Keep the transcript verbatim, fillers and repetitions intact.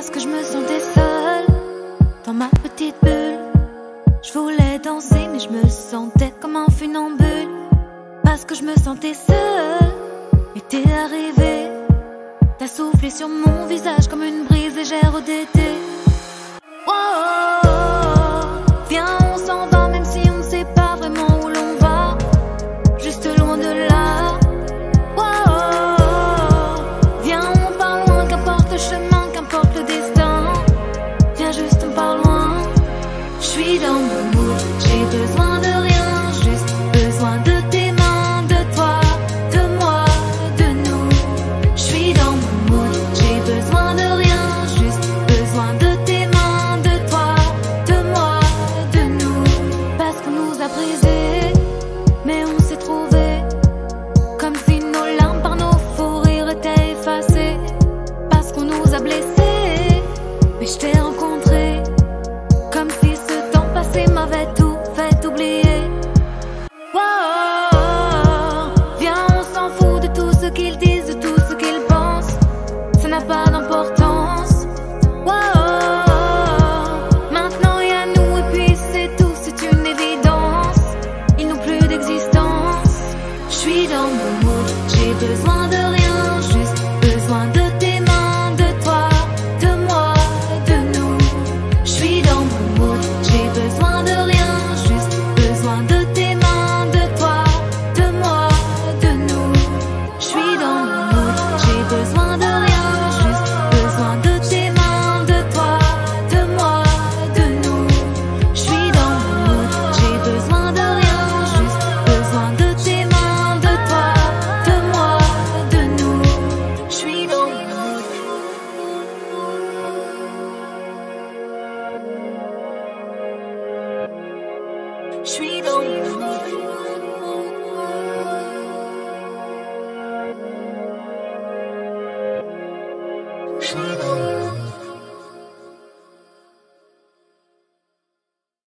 Parce que je me sentais seule dans ma petite bulle. Je voulais danser mais je me sentais comme un funambule. Parce que je me sentais seule et t'es arrivé. T'as soufflé sur mon visage comme une brise légère d'été. Oh, viens on s'en va même si on ne sait pas vraiment où l'on va. Juste loin de là. Oh, viens on part loin, qu'importe le chemin, qu'importe le destin. Viens juste on part loin. Je suis dans mon mood, j'ai besoin de rien, juste besoin de tes mains, de toi, de moi, de nous. Je suis dans mon mood, j'ai besoin de rien, juste besoin de tes mains, de toi, de moi, de nous. Parce qu'on nous a brisés, mais on s'est trouvés. Comme si nos larmes par nos fous rires étaient effacées. Parce qu'on nous a blessés, mais je t'ai rencontré. Comme si ce temps passé m'avait tout fait oublier. Wow, viens on s'en fout de tout ce qu'ils disent, de tout ce qu'ils pensent. Ça n'a pas d'importance. Wow, maintenant y a nous et puis c'est tout, c'est une évidence. Ils n'ont plus d'existence. Je suis dans mon mood, j'ai besoin de rien, juste besoin de tes mains, de toi, de moi, de nous. Je suis dans mon mood, j'ai besoin de rien, juste besoin de tes mains, de toi, de moi, de nous. Je suis dans mon mood, j'ai besoin de rien, juste besoin de tes mains, de toi, de moi, de nous. Je suis dans mon mood, j'ai besoin de rien, juste besoin de tes mains, de toi, de moi, de nous. Je suis dans mon mood. Je suis dans mon mood. Je suis dans mon mood.